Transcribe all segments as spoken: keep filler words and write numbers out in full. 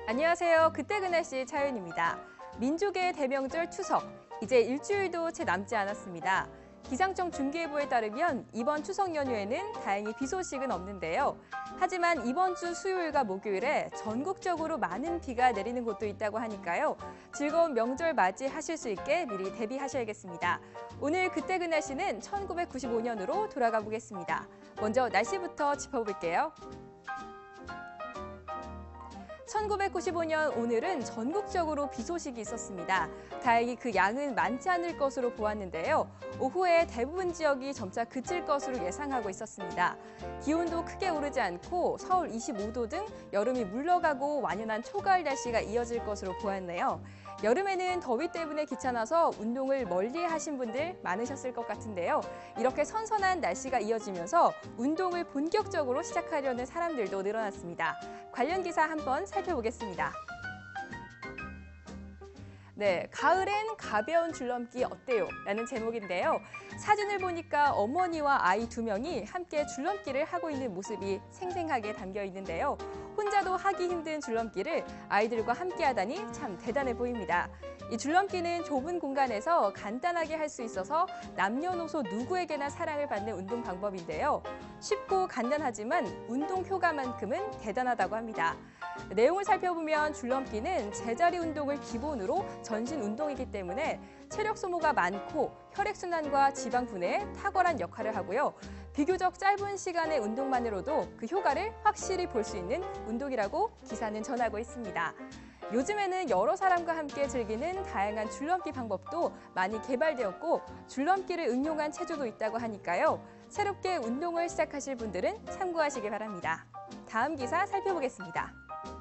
안녕하세요. 그때 그 날씨 차윤입니다. 민족의 대명절 추석, 이제 일주일도 채 남지 않았습니다. 기상청 중계예보에 따르면 이번 추석 연휴에는 다행히 비 소식은 없는데요. 하지만 이번 주 수요일과 목요일에 전국적으로 많은 비가 내리는 곳도 있다고 하니까요. 즐거운 명절 맞이하실 수 있게 미리 대비하셔야겠습니다. 오늘 그때 그 날씨는 천구백구십오 년으로 돌아가 보겠습니다. 먼저 날씨부터 짚어볼게요. 천구백구십오 년 오늘은 전국적으로 비 소식이 있었습니다. 다행히 그 양은 많지 않을 것으로 보았는데요. 오후에 대부분 지역이 점차 그칠 것으로 예상하고 있었습니다. 기온도 크게 오르지 않고 서울 이십오 도 등 여름이 물러가고 완연한 초가을 날씨가 이어질 것으로 보았네요. 여름에는 더위 때문에 귀찮아서 운동을 멀리 하신 분들 많으셨을 것 같은데요. 이렇게 선선한 날씨가 이어지면서 운동을 본격적으로 시작하려는 사람들도 늘어났습니다. 관련 기사 한번 살펴보겠습니다. 네, 가을엔 가벼운 줄넘기 어때요? 라는 제목인데요. 사진을 보니까 어머니와 아이 두 명이 함께 줄넘기를 하고 있는 모습이 생생하게 담겨 있는데요. 혼자도 하기 힘든 줄넘기를 아이들과 함께 하다니 참 대단해 보입니다. 이 줄넘기는 좁은 공간에서 간단하게 할 수 있어서 남녀노소 누구에게나 사랑을 받는 운동 방법인데요. 쉽고 간단하지만 운동 효과만큼은 대단하다고 합니다. 내용을 살펴보면 줄넘기는 제자리 운동을 기본으로 전신 운동이기 때문에 체력 소모가 많고 혈액순환과 지방 분해에 탁월한 역할을 하고요. 비교적 짧은 시간의 운동만으로도 그 효과를 확실히 볼 수 있는 운동이라고 기사는 전하고 있습니다. 요즘에는 여러 사람과 함께 즐기는 다양한 줄넘기 방법도 많이 개발되었고 줄넘기를 응용한 체조도 있다고 하니까요. 새롭게 운동을 시작하실 분들은 참고하시기 바랍니다. 다음 기사 살펴보겠습니다.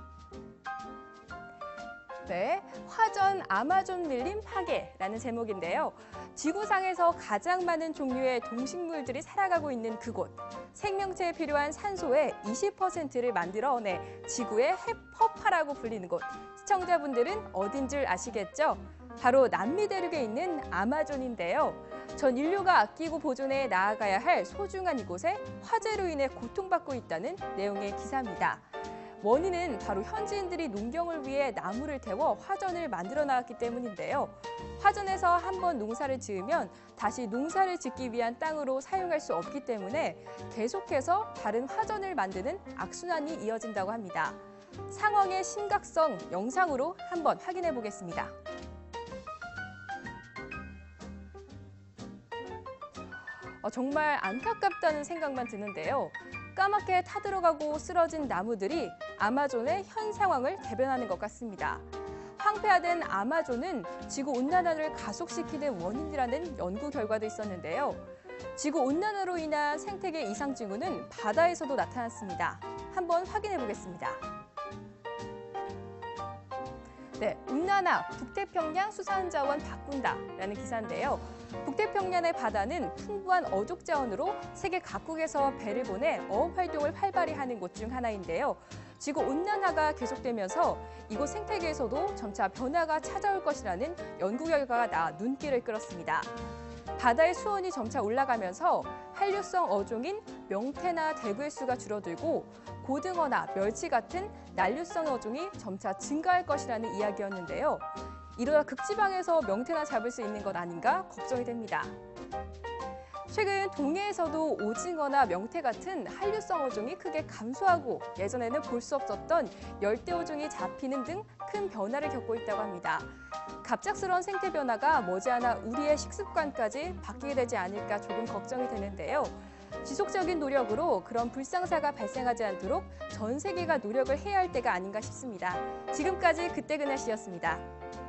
네, 화전 아마존 밀림 파괴라는 제목인데요. 지구상에서 가장 많은 종류의 동식물들이 살아가고 있는 그곳. 생명체에 필요한 산소의 이십 퍼센트를 만들어내 지구의 해퍼파라고 불리는 곳. 시청자분들은 어딘 줄 아시겠죠? 바로 남미 대륙에 있는 아마존인데요. 전 인류가 아끼고 보존해 나아가야 할 소중한 이곳에 화재로 인해 고통받고 있다는 내용의 기사입니다. 원인은 바로 현지인들이 농경을 위해 나무를 태워 화전을 만들어 나왔기 때문인데요. 화전에서 한번 농사를 지으면 다시 농사를 짓기 위한 땅으로 사용할 수 없기 때문에 계속해서 다른 화전을 만드는 악순환이 이어진다고 합니다. 상황의 심각성 영상으로 한번 확인해 보겠습니다. 어, 정말 안타깝다는 생각만 드는데요. 까맣게 타들어가고 쓰러진 나무들이 아마존의 현 상황을 대변하는 것 같습니다. 황폐화된 아마존은 지구온난화를 가속시키는 원인이라는 연구 결과도 있었는데요. 지구온난화로 인한 생태계 이상 징후는 바다에서도 나타났습니다. 한번 확인해 보겠습니다. 네, 온난화, 북태평양 수산자원 바꾼다라는 기사인데요. 북태평양의 바다는 풍부한 어족 자원으로 세계 각국에서 배를 보내 어업 활동을 활발히 하는 곳 중 하나인데요. 지구 온난화가 계속되면서 이곳 생태계에서도 점차 변화가 찾아올 것이라는 연구 결과가 나와 눈길을 끌었습니다. 바다의 수온이 점차 올라가면서 한류성 어종인 명태나 대구의 수가 줄어들고 고등어나 멸치 같은 난류성 어종이 점차 증가할 것이라는 이야기였는데요. 이러다 극지방에서 명태나 잡을 수 있는 것 아닌가 걱정이 됩니다. 최근 동해에서도 오징어나 명태 같은 한류성 어종이 크게 감소하고 예전에는 볼 수 없었던 열대 어종이 잡히는 등 큰 변화를 겪고 있다고 합니다. 갑작스러운 생태 변화가 머지않아 우리의 식습관까지 바뀌게 되지 않을까 조금 걱정이 되는데요. 지속적인 노력으로 그런 불상사가 발생하지 않도록 전 세계가 노력을 해야 할 때가 아닌가 싶습니다. 지금까지 그때 그 날씨였습니다.